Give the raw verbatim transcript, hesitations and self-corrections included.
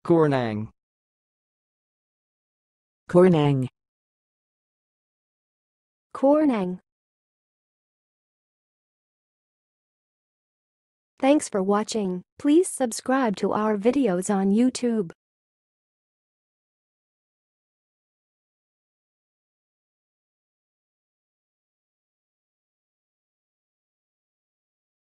koornang, koornang, koornang. Thanks for watching. Please subscribe to our videos on YouTube.